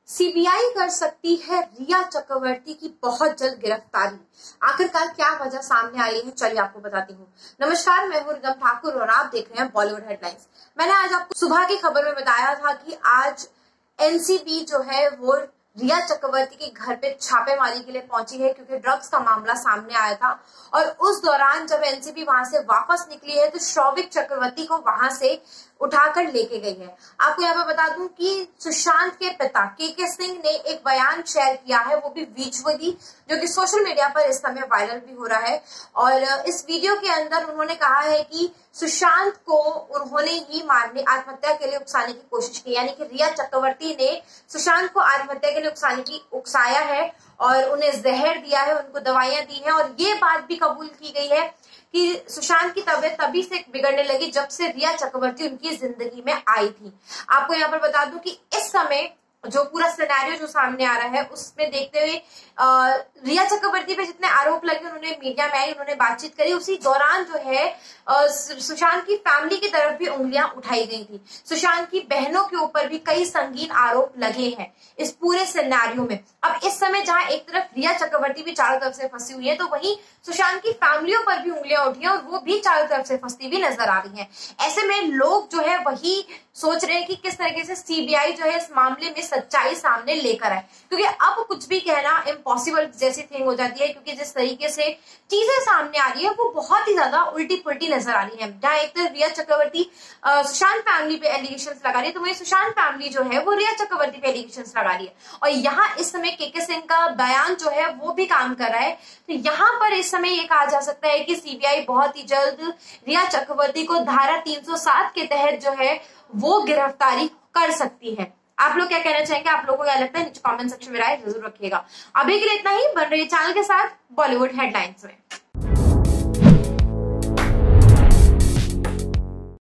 CBI कर सकती है रिया चक्रवर्ती की बहुत जल्द गिरफ्तारी। आखिरकार क्या वजह सामने आई है, चलिए आपको बताती हूँ। नमस्कार, मैं हूँ रिदम ठाकुर और आप देख रहे हैं बॉलीवुड हेडलाइंस। मैंने आज आपको सुबह की खबर में बताया था कि आज एनसीबी जो है वो रिया चक्रवर्ती के घर पे छापेमारी के लिए पहुंची है, क्योंकि ड्रग्स का मामला सामने आया था। और उस दौरान जब एनसीबी वहां से वापस निकली है तो शौविक चक्रवर्ती को वहां से उठाकर लेके गई है। आपको यहाँ पे बता दूं कि सुशांत के पिता के सिंह ने एक बयान शेयर किया है, वो भी विजुअली, जो कि सोशल मीडिया पर इस समय वायरल भी हो रहा है। और इस वीडियो के अंदर उन्होंने कहा है कि सुशांत को उन्होंने ही मारने, आत्महत्या के लिए उकसाने की कोशिश की, यानी कि रिया चक्रवर्ती ने सुशांत को आत्महत्या के लिए उकसाया है और उन्हें जहर दिया है, उनको दवाइयां दी हैं। और ये बात भी कबूल की गई है कि सुशांत की तबीयत तभी से बिगड़ने लगी जब से रिया चक्रवर्ती उनकी जिंदगी में आई थी। आपको यहाँ पर बता दूं कि इस समय जो पूरा सिनेरियो जो सामने आ रहा है उसमें देखते हुए रिया चक्रवर्ती पे जितने आरोप लगे, उन्होंने मीडिया में आई, उन्होंने बातचीत करी, उसी दौरान जो है सुशांत की फैमिली की तरफ भी उंगलियां उठाई गई थी। सुशांत की बहनों के ऊपर भी कई संगीन आरोप लगे हैं इस पूरे सिनेरियो में। अब इस समय जहां एक तरफ रिया चक्रवर्ती भी चारों तरफ से फंसी हुई है, तो वहीं सुशांत की फैमिलियों पर भी उंगलियां उठी हैं और वो भी चारों तरफ से फंसती हुई नजर आ रही है। ऐसे में लोग जो है वही सोच रहे हैं कि किस तरीके से सीबीआई जो है इस मामले में सच्चाई सामने लेकर आए, क्योंकि अब कुछ भी कहना इम्पॉसिबल जैसी थिंग हो जाती है। क्योंकि जिस तरीके से चीजें सामने आ रही है वो बहुत ही ज्यादा उल्टी पुल्टी नजर आ रही है। जहां एक तरफ रिया चक्रवर्ती सुशांत फैमिली पे एलिगेशंस लगा रही है, तो वही सुशांत फैमिली जो है वो रिया चक्रवर्ती पे एलिगेशंस लगा रही है। और यहाँ इस समय के सिंह का बयान जो है वो भी काम कर रहा है। तो यहाँ पर इस समय ये कहा जा सकता है कि सीबीआई बहुत ही जल्द रिया चक्रवर्ती को धारा 307 के तहत जो है वो गिरफ्तारी कर सकती है। आप लोग क्या कहना चाहेंगे, आप लोगों को क्या लगता है, नीचे कमेंट सेक्शन में राय जरूर रखिएगा। अभी के लिए इतना ही। बन रही चैनल के साथ बॉलीवुड हेडलाइंस में।